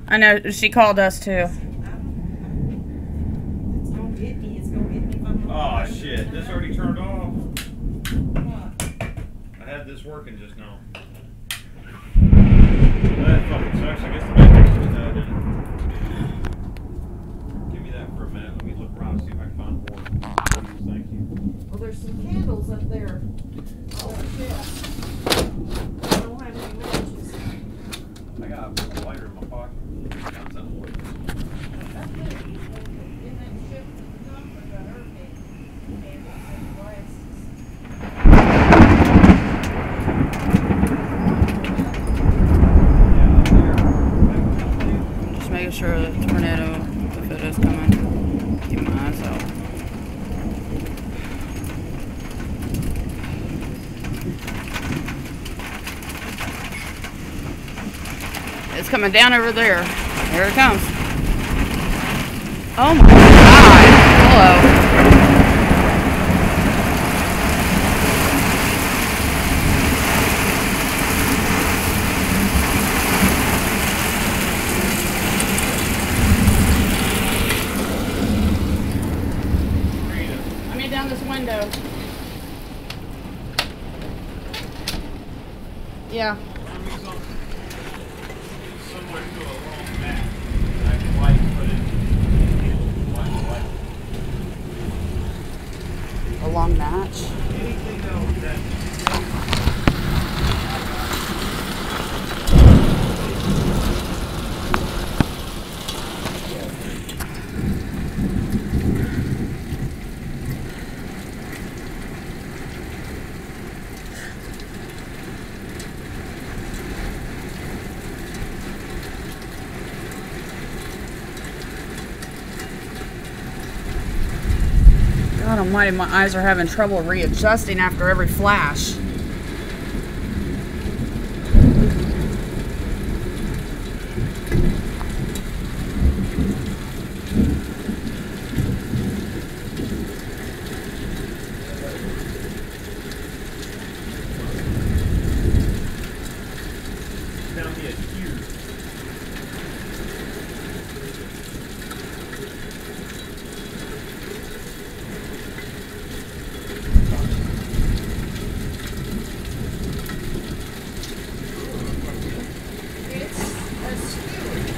I know, she called us too. It's gonna hit me. It's gonna hit me if I'm Oh shit, this already turned off. What? I had this working just now. That fucking sucks. I guess the battery's just died in. Give me that for a minute. Let me look around and see if I can find more. Thank you. Well, there's some candles up there. Oh, shit. I don't have any matches. I got a lighter in my pocket. Found something with it. That's good. In that ship to the dump, I got hurricane candles and glasses. Just making sure that the tornado, if it is coming, keep my eyes out. It's coming down over there. Here it comes. Oh my God. Hello. Let me down this window. Yeah. Somewhere to a long mat. I can light put it. A long match. Anything else that God almighty, my eyes are having trouble readjusting after every flash. down here huge. It's a skewer.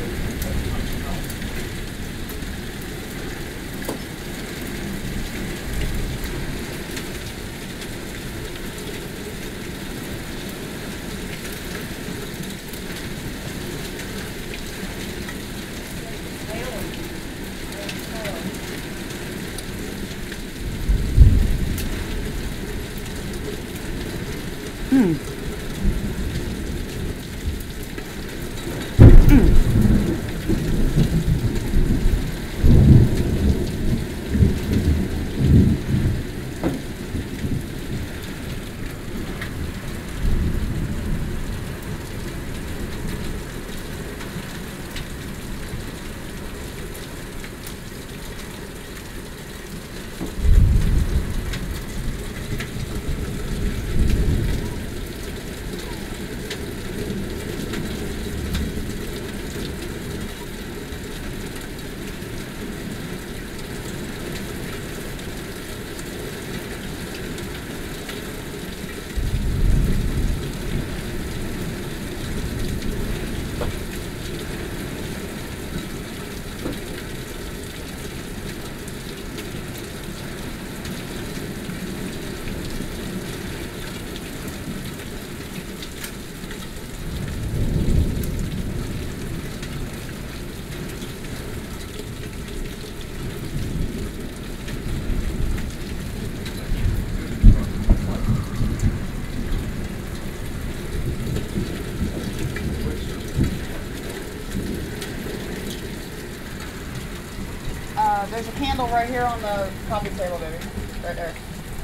There's a candle right here on the coffee table, baby. Right there.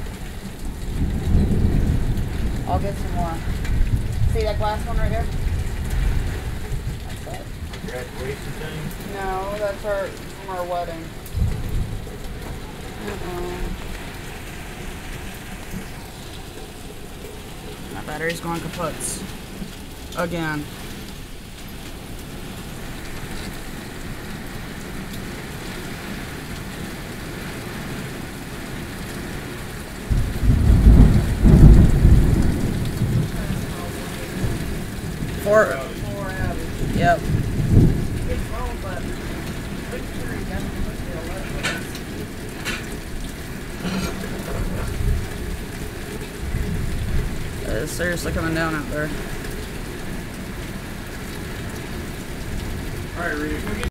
I'll get some more. See that glass one right there? That's it. Graduation thing? No, that's from our wedding. My battery's going kaput. Again. 4. Four hours. Yep. It's wrong, but make sure you got to put the alert. It's seriously coming down out there. Alright, Rita, go get